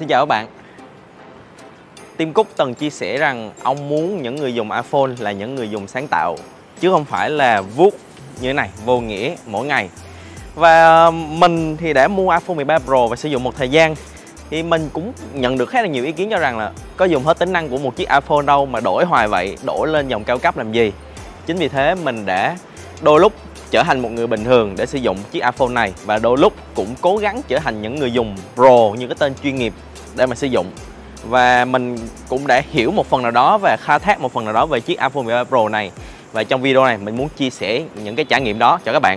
Xin chào các bạn. Tim Cook từng chia sẻ rằng ông muốn những người dùng iPhone là những người dùng sáng tạo, chứ không phải là vuốt như thế này, vô nghĩa mỗi ngày. Và mình thì đã mua iPhone 13 Pro và sử dụng một thời gian, thì mình cũng nhận được khá là nhiều ý kiến cho rằng là có dùng hết tính năng của một chiếc iPhone đâu mà đổi hoài vậy, đổi lên dòng cao cấp làm gì. Chính vì thế mình đã đôi lúc trở thành một người bình thường để sử dụng chiếc iPhone này, và đôi lúc cũng cố gắng trở thành những người dùng Pro như cái tên chuyên nghiệp để mà sử dụng. Và mình cũng đã hiểu một phần nào đó và khai thác một phần nào đó về chiếc iPhone 13 Pro này. Và trong video này mình muốn chia sẻ những cái trải nghiệm đó cho các bạn.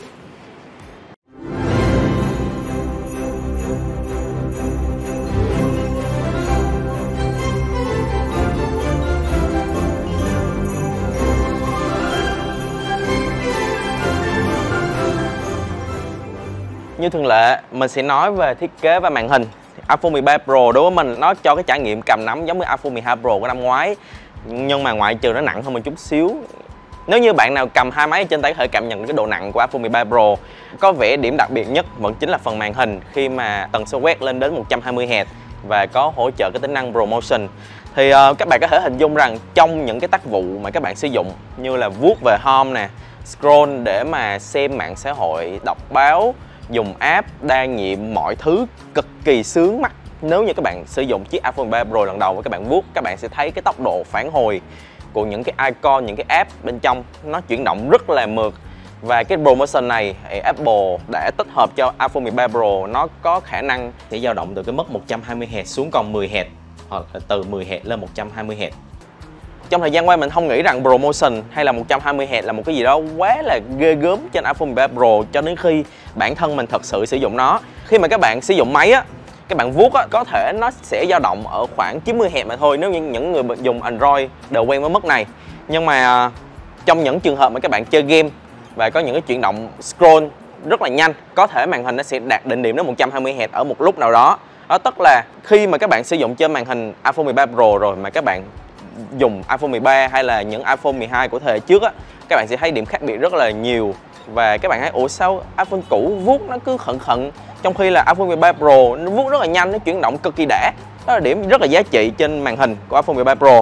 Như thường lệ, mình sẽ nói về thiết kế và màn hình. iPhone 13 Pro đối với mình nó cho cái trải nghiệm cầm nắm giống như iPhone 12 Pro của năm ngoái, nhưng mà ngoại trừ nó nặng hơn một chút xíu. Nếu như bạn nào cầm hai máy trên tay có thể cảm nhận được cái độ nặng của iPhone 13 Pro. Có vẻ điểm đặc biệt nhất vẫn chính là phần màn hình, khi mà tần số quét lên đến 120Hz và có hỗ trợ cái tính năng ProMotion. Thì các bạn có thể hình dung rằng trong những cái tác vụ mà các bạn sử dụng như là vuốt về home nè, scroll để mà xem mạng xã hội, đọc báo, dùng app, đa nhiệm, mọi thứ cực kỳ sướng mắt. Nếu như các bạn sử dụng chiếc iPhone 13 Pro lần đầu và các bạn vuốt, các bạn sẽ thấy cái tốc độ phản hồi của những cái icon, những cái app bên trong nó chuyển động rất là mượt. Và cái ProMotion này thì Apple đã tích hợp cho iPhone 13 Pro, nó có khả năng sẽ dao động từ cái mức 120Hz xuống còn 10Hz, hoặc là từ 10Hz lên 120Hz. Trong thời gian qua mình không nghĩ rằng ProMotion hay là 120Hz là một cái gì đó quá là ghê gớm trên iPhone 13 Pro, cho đến khi bản thân mình thật sự sử dụng nó. Khi mà các bạn sử dụng máy á, các bạn vuốt á, có thể nó sẽ dao động ở khoảng 90Hz mà thôi, nếu như những người dùng Android đều quen với mức này. Nhưng mà trong những trường hợp mà các bạn chơi game và có những cái chuyển động scroll rất là nhanh, có thể màn hình nó sẽ đạt đỉnh điểm đến 120Hz ở một lúc nào đó. Đó tức là khi mà các bạn sử dụng trên màn hình iPhone 13 Pro rồi mà các bạn dùng iPhone 13 hay là những iPhone 12 của thế hệ trước á, các bạn sẽ thấy điểm khác biệt rất là nhiều. Và các bạn thấy ủa sao iPhone cũ vuốt nó cứ khẩn khẩn, trong khi là iPhone 13 Pro nó vuốt rất là nhanh, nó chuyển động cực kỳ đã. Đó là điểm rất là giá trị trên màn hình của iPhone 13 Pro.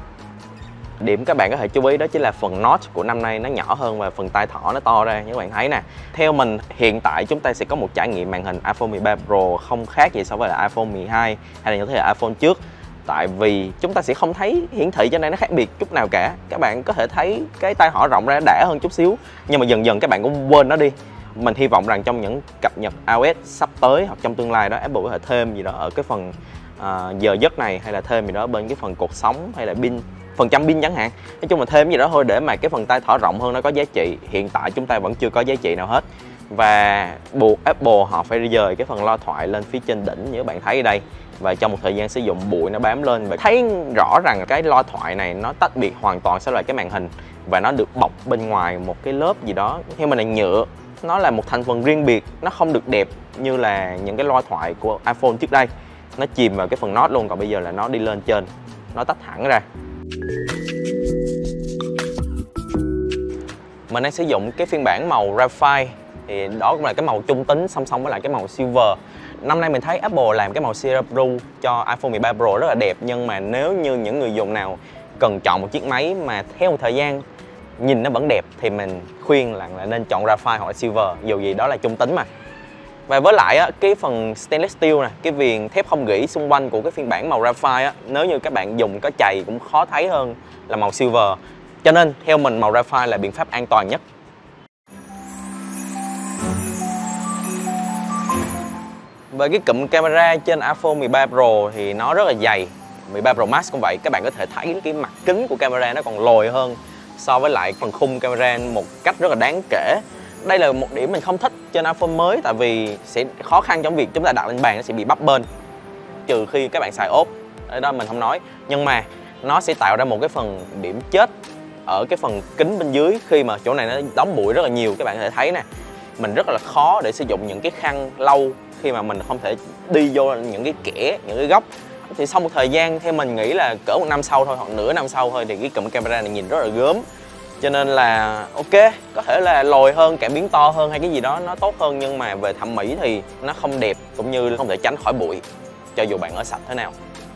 Điểm các bạn có thể chú ý đó chính là phần notch của năm nay nó nhỏ hơn và phần tai thỏ nó to ra như các bạn thấy nè. Theo mình hiện tại chúng ta sẽ có một trải nghiệm màn hình iPhone 13 Pro không khác gì so với là iPhone 12 hay là những thế hệ iPhone trước. Tại vì chúng ta sẽ không thấy hiển thị trên đây nó khác biệt chút nào cả. Các bạn có thể thấy cái tai họ rộng ra đã hơn chút xíu, nhưng mà dần dần các bạn cũng quên nó đi. Mình hy vọng rằng trong những cập nhật iOS sắp tới hoặc trong tương lai đó, Apple có thể thêm gì đó ở cái phần giờ giấc này, hay là thêm gì đó bên cái phần cột sống hay là pin, phần trăm pin chẳng hạn. Nói chung là thêm gì đó thôi để mà cái phần tai thỏ rộng hơn nó có giá trị. Hiện tại chúng ta vẫn chưa có giá trị nào hết, và buộc Apple họ phải dời cái phần loa thoại lên phía trên đỉnh như các bạn thấy ở đây. Và trong một thời gian sử dụng bụi nó bám lên, và thấy rõ rằng cái loa thoại này nó tách biệt hoàn toàn so với cái màn hình, và nó được bọc bên ngoài một cái lớp gì đó theo mình là nhựa. Nó là một thành phần riêng biệt, nó không được đẹp như là những cái loa thoại của iPhone trước đây. Nó chìm vào cái phần notch luôn, còn bây giờ là nó đi lên trên, nó tách hẳn ra. Mình đang sử dụng cái phiên bản màu Graphite, thì đó cũng là cái màu trung tính song song với lại cái màu Silver. Năm nay mình thấy Apple làm cái màu Sierra Blue cho iPhone 13 Pro rất là đẹp, nhưng mà nếu như những người dùng nào cần chọn một chiếc máy mà theo một thời gian nhìn nó vẫn đẹp thì mình khuyên là nên chọn Graphite hoặc là Silver, dù gì đó là trung tính mà. Và với lại á, cái phần stainless steel này, cái viền thép không gỉ xung quanh của cái phiên bản màu Graphite á, nếu như các bạn dùng có chày cũng khó thấy hơn là màu Silver. Cho nên theo mình màu Graphite là biện pháp an toàn nhất. Về cái cụm camera trên iPhone 13 Pro thì nó rất là dày. 13 Pro Max cũng vậy, các bạn có thể thấy cái mặt kính của camera nó còn lồi hơn so với lại phần khung camera một cách rất là đáng kể. Đây là một điểm mình không thích trên iPhone mới, tại vì sẽ khó khăn trong việc chúng ta đặt lên bàn nó sẽ bị bấp bênh, trừ khi các bạn xài ốp, ở đó mình không nói. Nhưng mà nó sẽ tạo ra một cái phần điểm chết ở cái phần kính bên dưới, khi mà chỗ này nó đóng bụi rất là nhiều. Các bạn có thể thấy nè, mình rất là khó để sử dụng những cái khăn lau khi mà mình không thể đi vô những cái kẽ, những cái góc. Thì sau một thời gian, theo mình nghĩ là cỡ một năm sau thôi hoặc nửa năm sau thôi, thì cái cụm camera này nhìn rất là gớm. Cho nên là ok, có thể là lồi hơn, cảm biến to hơn hay cái gì đó nó tốt hơn, nhưng mà về thẩm mỹ thì nó không đẹp, cũng như không thể tránh khỏi bụi. cho dù bạn ở sạch thế nào.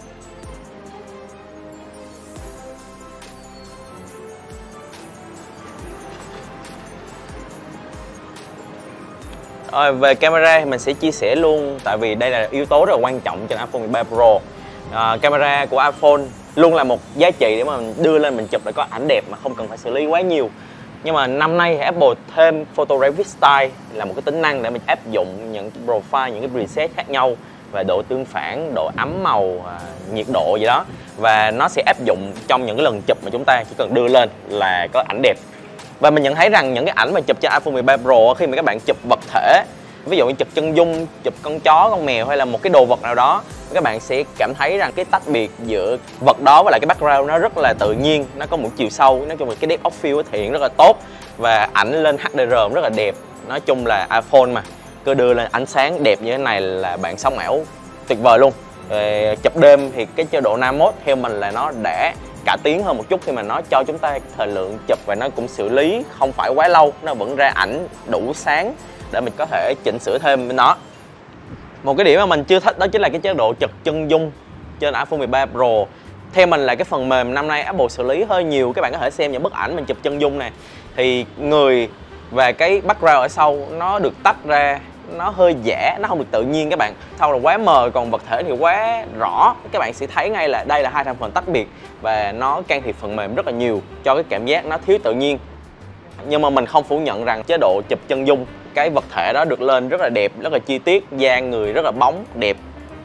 Rồi, về camera thì mình sẽ chia sẻ luôn, tại vì đây là yếu tố rất là quan trọng trên iPhone 13 Pro. Camera của iPhone luôn là một giá trị để mà mình đưa lên mình chụp để có ảnh đẹp mà không cần phải xử lý quá nhiều. Nhưng mà năm nay thì Apple thêm Photo Rapid Style là một cái tính năng để mình áp dụng những cái profile, những cái preset khác nhau về độ tương phản, độ ấm màu, nhiệt độ gì đó, và nó sẽ áp dụng trong những cái lần chụp mà chúng ta chỉ cần đưa lên là có ảnh đẹp. Và mình nhận thấy rằng những cái ảnh mà chụp trên iPhone 13 Pro khi mà các bạn chụp vật thể, ví dụ như chụp chân dung, chụp con chó, con mèo hay là một cái đồ vật nào đó, các bạn sẽ cảm thấy rằng cái tách biệt giữa vật đó và lại cái background nó rất là tự nhiên, nó có một chiều sâu, nói chung là cái depth of field thể hiện rất là tốt và ảnh lên HDR rất là đẹp. Nói chung là iPhone mà cứ đưa lên ánh sáng đẹp như thế này là bạn sống ảo tuyệt vời luôn. Về chụp đêm thì cái chế độ Night Mode theo mình là nó đã cải tiến hơn một chút khi mà nó cho chúng ta thời lượng chụp và nó cũng xử lý không phải quá lâu, nó vẫn ra ảnh đủ sáng để mình có thể chỉnh sửa thêm bên nó. Một cái điểm mà mình chưa thích đó chính là cái chế độ chụp chân dung trên iPhone 13 Pro. Theo mình là cái phần mềm năm nay Apple xử lý hơi nhiều. Các bạn có thể xem những bức ảnh mình chụp chân dung này thì người và cái background ở sau nó được tách ra, nó hơi giả, nó không được tự nhiên các bạn. Sau là quá mờ, còn vật thể thì quá rõ. Các bạn sẽ thấy ngay là đây là hai thành phần tách biệt và nó can thiệp phần mềm rất là nhiều cho cái cảm giác nó thiếu tự nhiên. Nhưng mà mình không phủ nhận rằng chế độ chụp chân dung, cái vật thể đó được lên rất là đẹp, rất là chi tiết, da người rất là bóng, đẹp.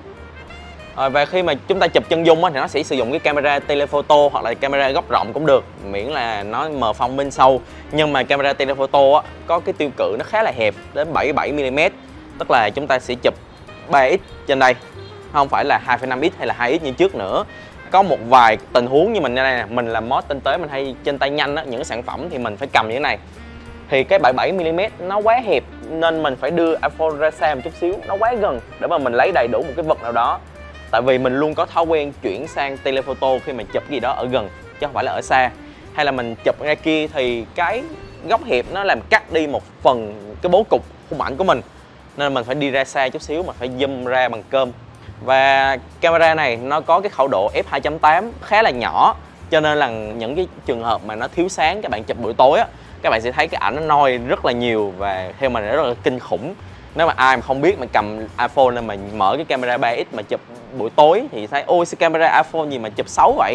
Và khi mà chúng ta chụp chân dung thì nó sẽ sử dụng cái camera telephoto hoặc là camera góc rộng cũng được, miễn là nó mờ phông bên sâu. Nhưng mà camera telephoto có cái tiêu cự nó khá là hẹp, đến 77mm, tức là chúng ta sẽ chụp 3x trên đây, không phải là 2,5x hay là 2x như trước nữa. Có một vài tình huống như mình đây nè, mình làm mod tinh tế, mình hay trên tay nhanh á, những cái sản phẩm thì mình phải cầm như thế này thì cái 77mm nó quá hẹp nên mình phải đưa iPhone ra xa một chút xíu, nó quá gần để mà mình lấy đầy đủ một cái vật nào đó. Tại vì mình luôn có thói quen chuyển sang telephoto khi mà chụp gì đó ở gần chứ không phải là ở xa. Hay là mình chụp ra kia thì cái góc hẹp nó làm cắt đi một phần cái bố cục khung ảnh của mình, nên mình phải đi ra xa chút xíu, mà phải zoom ra bằng cơm. Và camera này nó có cái khẩu độ f2.8 khá là nhỏ, cho nên là những cái trường hợp mà nó thiếu sáng, các bạn chụp buổi tối á, các bạn sẽ thấy cái ảnh nó noi rất là nhiều và theo mình nó rất là kinh khủng. Nếu mà ai mà không biết mà cầm iPhone nên mà mở cái camera 3x mà chụp buổi tối thì thấy ôi cái camera iPhone gì mà chụp xấu vậy.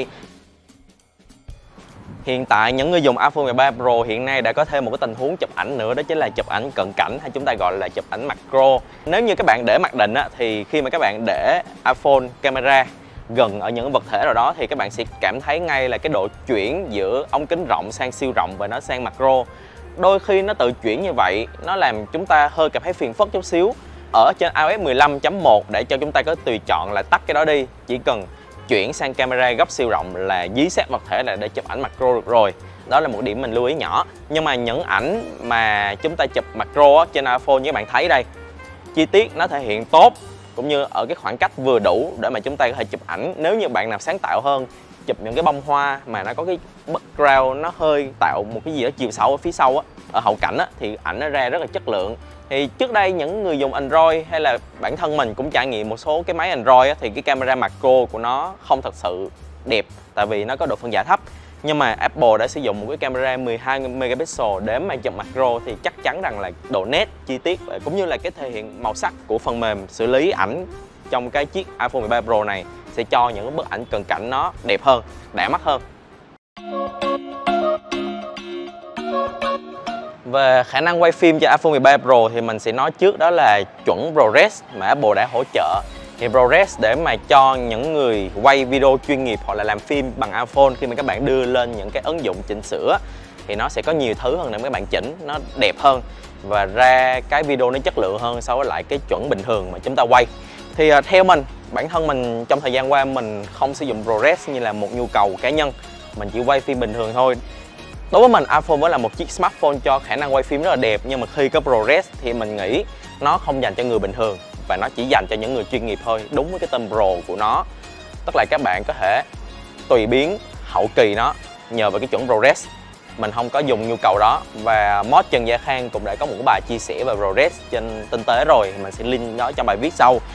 Hiện tại những người dùng iPhone 13 Pro hiện nay đã có thêm một cái tình huống chụp ảnh nữa, đó chính là chụp ảnh cận cảnh, hay chúng ta gọi là chụp ảnh macro. Nếu như các bạn để mặc định á, thì khi mà các bạn để iPhone camera gần ở những vật thể nào đó thì các bạn sẽ cảm thấy ngay là cái độ chuyển giữa ống kính rộng sang siêu rộng và nó sang macro. Đôi khi nó tự chuyển như vậy, nó làm chúng ta hơi cảm thấy phiền phức chút xíu. Ở trên iOS 15.1 để cho chúng ta có tùy chọn là tắt cái đó đi, chỉ cần chuyển sang camera góc siêu rộng là dí sát vật thể là để chụp ảnh macro được rồi. Đó là một điểm mình lưu ý nhỏ. Nhưng mà những ảnh mà chúng ta chụp macro trên iPhone như các bạn thấy đây, chi tiết nó thể hiện tốt, cũng như ở cái khoảng cách vừa đủ để mà chúng ta có thể chụp ảnh. Nếu như bạn nào sáng tạo hơn, chụp những cái bông hoa mà nó có cái background nó hơi tạo một cái gì đó chiều sâu ở phía sau á, ở hậu cảnh á, thì ảnh nó ra rất là chất lượng. Thì trước đây những người dùng Android hay là bản thân mình cũng trải nghiệm một số cái máy Android á, thì cái camera macro của nó không thật sự đẹp tại vì nó có độ phân giải thấp. Nhưng mà Apple đã sử dụng một cái camera 12 megapixel để mà chụp macro thì chắc chắn rằng là độ nét, chi tiết cũng như là cái thể hiện màu sắc của phần mềm xử lý ảnh trong cái chiếc iPhone 13 Pro này sẽ cho những bức ảnh cận cảnh nó đẹp hơn, đã mắt hơn. Về khả năng quay phim cho iPhone 13 Pro thì mình sẽ nói trước, đó là chuẩn ProRes mà Apple đã hỗ trợ. Thì ProRes để mà cho những người quay video chuyên nghiệp hoặc là làm phim bằng iPhone, khi mà các bạn đưa lên những cái ứng dụng chỉnh sửa thì nó sẽ có nhiều thứ hơn để các bạn chỉnh, nó đẹp hơn và ra cái video nó chất lượng hơn so với lại cái chuẩn bình thường mà chúng ta quay. Thì theo mình, bản thân mình trong thời gian qua mình không sử dụng ProRes như là một nhu cầu cá nhân, mình chỉ quay phim bình thường thôi. Đối với mình, iPhone vẫn là một chiếc smartphone cho khả năng quay phim rất là đẹp, nhưng mà khi có ProRes thì mình nghĩ nó không dành cho người bình thường và nó chỉ dành cho những người chuyên nghiệp thôi, đúng với cái tên Pro của nó. Tức là các bạn có thể tùy biến hậu kỳ nó nhờ vào cái chuẩn ProRes. Mình không có dùng nhu cầu đó, và mod Trần Gia Khang cũng đã có một cái bài chia sẻ về ProRes trên tinh tế rồi, mình sẽ link nó trong bài viết sau.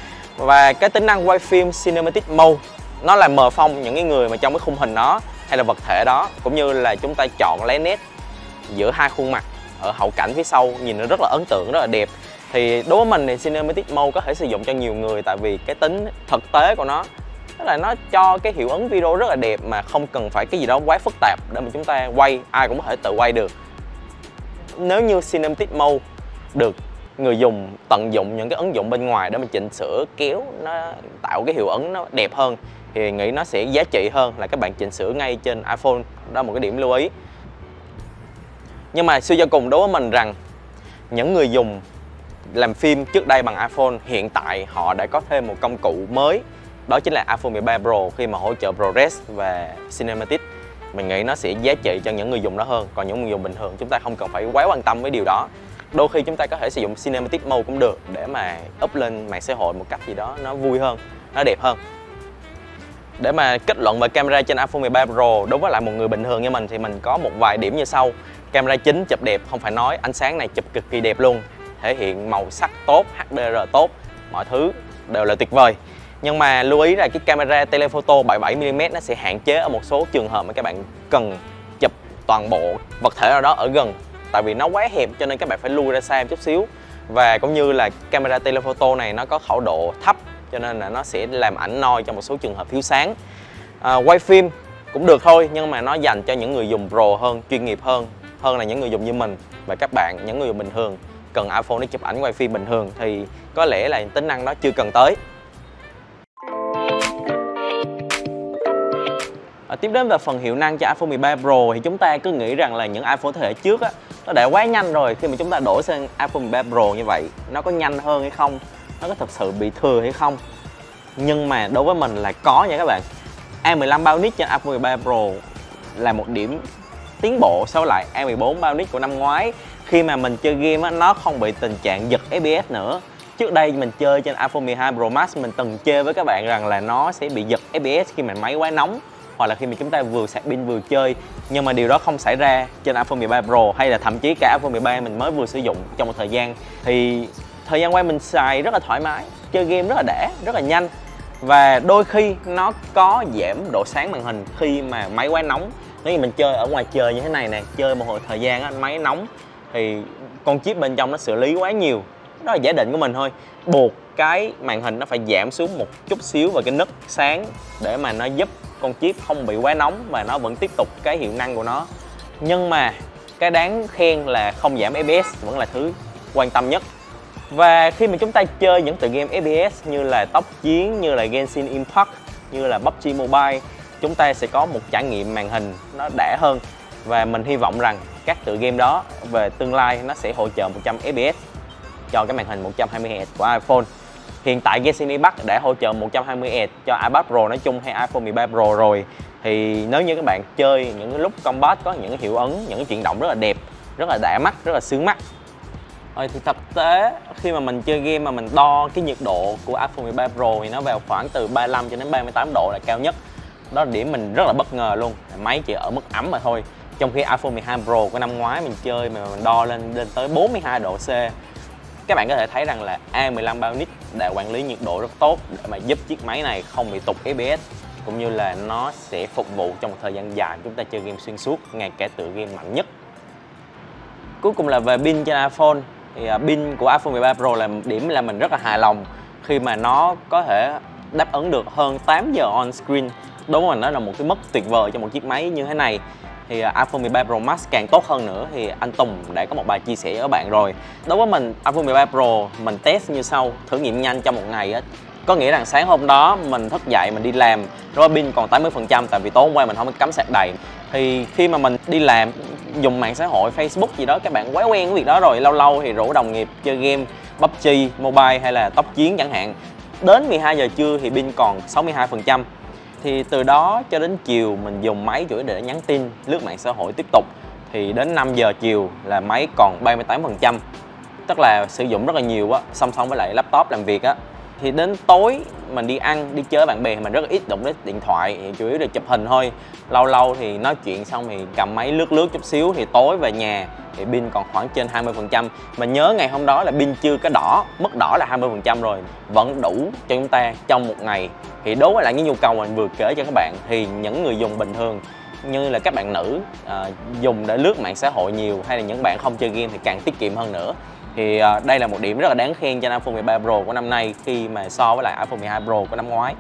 Và cái tính năng quay phim Cinematic Mode nó làm mờ phông những cái người mà trong cái khung hình đó hay là vật thể đó, cũng như là chúng ta chọn lấy nét giữa hai khuôn mặt ở hậu cảnh phía sau, nhìn nó rất là ấn tượng, rất là đẹp. Thì đối với mình thì Cinematic Mode có thể sử dụng cho nhiều người, tại vì cái tính thực tế của nó, tức là nó cho cái hiệu ứng video rất là đẹp mà không cần phải cái gì đó quá phức tạp để mà chúng ta quay, ai cũng có thể tự quay được. Nếu như Cinematic Mode được người dùng tận dụng những cái ứng dụng bên ngoài để mà chỉnh sửa kéo, nó tạo cái hiệu ứng nó đẹp hơn, thì nghĩ nó sẽ giá trị hơn là các bạn chỉnh sửa ngay trên iPhone. Đó là một cái điểm lưu ý. Nhưng mà suy cho cùng đối với mình rằng những người dùng làm phim trước đây bằng iPhone, hiện tại họ đã có thêm một công cụ mới, đó chính là iPhone 13 Pro khi mà hỗ trợ ProRes và Cinematic. Mình nghĩ nó sẽ giá trị cho những người dùng đó hơn. Còn những người dùng bình thường chúng ta không cần phải quá quan tâm với điều đó. Đôi khi chúng ta có thể sử dụng Cinematic Mode cũng được để mà up lên mạng xã hội một cách gì đó nó vui hơn, nó đẹp hơn. Để mà kết luận về camera trên iPhone 13 Pro đối với lại một người bình thường như mình thì mình có một vài điểm như sau. Camera chính chụp đẹp không phải nói, ánh sáng này chụp cực kỳ đẹp luôn, thể hiện màu sắc tốt, HDR tốt, mọi thứ đều là tuyệt vời. Nhưng mà lưu ý là cái camera telephoto 77mm nó sẽ hạn chế ở một số trường hợp mà các bạn cần chụp toàn bộ vật thể nào đó ở gần, tại vì nó quá hẹp cho nên các bạn phải lui ra xa một chút xíu. Và cũng như là camera telephoto này nó có khẩu độ thấp cho nên là nó sẽ làm ảnh noi trong một số trường hợp thiếu sáng. Quay phim cũng được thôi, nhưng mà nó dành cho những người dùng pro hơn, chuyên nghiệp hơn là những người dùng như mình và các bạn, những người dùng bình thường cần iPhone để chụp ảnh quay phim bình thường thì có lẽ là tính năng đó chưa cần tới. Tiếp đến về phần hiệu năng cho iPhone 13 Pro thì chúng ta cứ nghĩ rằng là những iPhone thế hệ trước á, nó đã quá nhanh rồi. Khi mà chúng ta đổi sang iPhone 13 Pro như vậy, nó có nhanh hơn hay không? Nó có thật sự bị thừa hay không? Nhưng mà đối với mình là có nha các bạn. A15 Bionic trên iPhone 13 Pro là một điểm tiến bộ so với lại A14 Bionic của năm ngoái. Khi mà mình chơi game á, nó không bị tình trạng giật FPS nữa. Trước đây mình chơi trên iPhone 12 Pro Max, mình từng chê với các bạn rằng là nó sẽ bị giật FPS khi mà máy quá nóng, hoặc là khi mà chúng ta vừa sạc pin vừa chơi. Nhưng mà điều đó không xảy ra trên iPhone 13 Pro, hay là thậm chí cả iPhone 13 mình mới vừa sử dụng trong một thời gian. Thì thời gian qua mình xài rất là thoải mái, chơi game rất là đã, rất là nhanh. Và đôi khi nó có giảm độ sáng màn hình khi mà máy quá nóng. Nếu như mình chơi ở ngoài trời như thế này nè, chơi một hồi thời gian á, máy nóng thì con chip bên trong nó xử lý quá nhiều. Đó là giả định của mình thôi. Buộc cái màn hình nó phải giảm xuống một chút xíu vào cái nấc sáng để mà nó giúp con chip không bị quá nóng và nó vẫn tiếp tục cái hiệu năng của nó. Nhưng mà cái đáng khen là không giảm FPS vẫn là thứ quan tâm nhất. Và khi mà chúng ta chơi những tựa game FPS như là Tốc Chiến, như là Genshin Impact, như là PUBG Mobile, chúng ta sẽ có một trải nghiệm màn hình nó đã hơn. Và mình hy vọng rằng các tựa game đó về tương lai nó sẽ hỗ trợ 100 FPS cho cái màn hình 120Hz của iPhone. Hiện tại Genshin Impact đã hỗ trợ 120Hz cho iPad Pro nói chung hay iPhone 13 Pro rồi. Thì nếu như các bạn chơi những lúc combat có những hiệu ứng, những chuyển động rất là đẹp, rất là đã mắt, rất là sướng mắt. Thì thực tế khi mà mình chơi game mà mình đo cái nhiệt độ của iPhone 13 Pro thì nó vào khoảng từ 35 cho đến 38 độ là cao nhất. Đó là điểm mình rất là bất ngờ luôn. Máy chỉ ở mức ấm mà thôi. Trong khi iPhone 12 Pro của năm ngoái mình chơi mà mình đo lên tới 42 độ C. Các bạn có thể thấy rằng là A15 Bionic đã quản lý nhiệt độ rất tốt để mà giúp chiếc máy này không bị tụt FPS, cũng như là nó sẽ phục vụ trong một thời gian dài chúng ta chơi game xuyên suốt, ngay cả tựa game mạnh nhất. Cuối cùng là về pin trên iPhone. Thì pin của iPhone 13 Pro là điểm là mình rất là hài lòng khi mà nó có thể đáp ứng được hơn 8 giờ on screen. Đối với mình nó là một cái mức tuyệt vời cho một chiếc máy như thế này. Thì iPhone 13 Pro Max càng tốt hơn nữa thì anh Tùng đã có một bài chia sẻ với các bạn rồi. Đối với mình, iPhone 13 Pro mình test như sau, thử nghiệm nhanh trong một ngày á. Có nghĩa rằng sáng hôm đó mình thức dậy mình đi làm, rồi pin còn 80% tại vì tối hôm qua mình không có cắm sạc đầy. Thì khi mà mình đi làm dùng mạng xã hội Facebook gì đó, các bạn quá quen với việc đó rồi, lâu lâu thì rủ đồng nghiệp chơi game PUBG Mobile hay là Tốc Chiến chẳng hạn. Đến 12 giờ trưa thì pin còn 62%. Thì từ đó cho đến chiều mình dùng máy chủ yếu để nhắn tin, lướt mạng xã hội tiếp tục. Thì đến 5 giờ chiều là máy còn 38%. Tức là sử dụng rất là nhiều á, song song với lại laptop làm việc á. Thì đến tối mình đi ăn, đi chơi với bạn bè thì mình rất là ít đụng đến điện thoại, thì chủ yếu là chụp hình thôi. Lâu lâu thì nói chuyện xong thì cầm máy lướt lướt chút xíu, thì tối về nhà thì pin còn khoảng trên 20%. Mình nhớ ngày hôm đó là pin chưa có đỏ, mất đỏ là 20% rồi, vẫn đủ cho chúng ta trong một ngày. Thì đối với lại những nhu cầu mình vừa kể cho các bạn, thì những người dùng bình thường như là các bạn nữ dùng để lướt mạng xã hội nhiều, hay là những bạn không chơi game thì càng tiết kiệm hơn nữa. Thì đây là một điểm rất là đáng khen cho iPhone 13 Pro của năm nay khi mà so với lại iPhone 12 Pro của năm ngoái.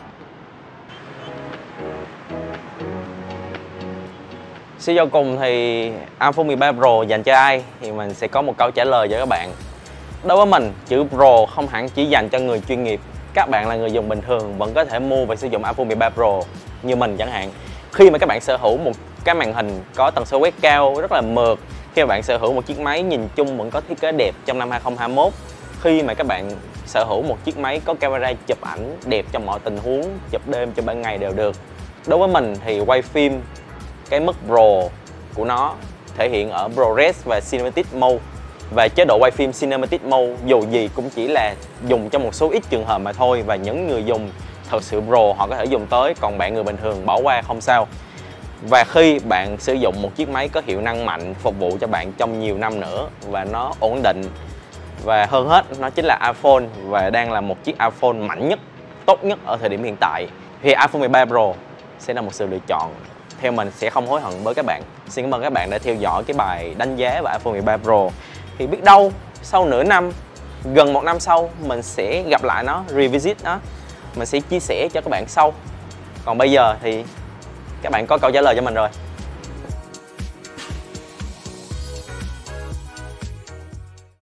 Suy cho cùng thì iPhone 13 Pro dành cho ai thì mình sẽ có một câu trả lời cho các bạn. Đối với mình, chữ Pro không hẳn chỉ dành cho người chuyên nghiệp. Các bạn là người dùng bình thường vẫn có thể mua và sử dụng iPhone 13 Pro như mình chẳng hạn. Khi mà các bạn sở hữu một cái màn hình có tần số quét cao rất là mượt, khi mà bạn sở hữu một chiếc máy nhìn chung vẫn có thiết kế đẹp trong năm 2021, khi mà các bạn sở hữu một chiếc máy có camera chụp ảnh đẹp trong mọi tình huống, chụp đêm, chụp ban ngày đều được. Đối với mình thì quay phim cái mức Pro của nó thể hiện ở ProRes và Cinematic Mode. Và chế độ quay phim Cinematic Mode dù gì cũng chỉ là dùng cho một số ít trường hợp mà thôi, và những người dùng thật sự Pro họ có thể dùng tới, còn bạn người bình thường bỏ qua không sao. Và khi bạn sử dụng một chiếc máy có hiệu năng mạnh phục vụ cho bạn trong nhiều năm nữa và nó ổn định, và hơn hết nó chính là iPhone và đang là một chiếc iPhone mạnh nhất, tốt nhất ở thời điểm hiện tại, thì iPhone 13 Pro sẽ là một sự lựa chọn theo mình sẽ không hối hận với các bạn. Xin cảm ơn các bạn đã theo dõi cái bài đánh giá về iPhone 13 Pro. Thì biết đâu sau nửa năm, gần một năm sau mình sẽ gặp lại nó, revisit nó, mình sẽ chia sẻ cho các bạn sau. Còn bây giờ thì các bạn có câu trả lời cho mình rồi.